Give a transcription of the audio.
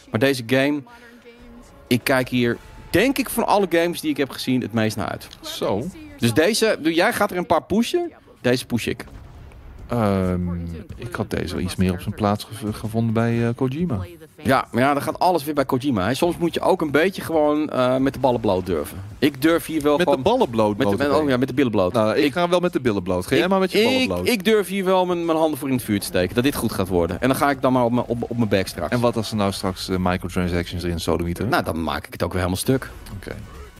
Maar deze game, ik kijk hier, denk ik, van alle games die ik heb gezien, het meest naar uit. Zo. Dus deze, jij gaat er een paar pushen. Deze push ik. Ik had deze wel iets meer op zijn plaats gevonden bij Kojima. Ja, maar ja, dan gaat alles weer bij Kojima. Hè. Soms moet je ook een beetje gewoon met de ballen bloot durven. Ik durf hier wel Met gewoon... de ballen bloot? Met de billen bloot. Nou, ik ga wel met de billen bloot. Ga jij maar met je ballen bloot. Ik durf hier wel mijn handen voor in het vuur te steken. Dat dit goed gaat worden. En dan ga ik dan maar op mijn back straks. En wat als er nou straks microtransactions erin sodomieten? Nou, dan maak ik het ook weer helemaal stuk. Oké.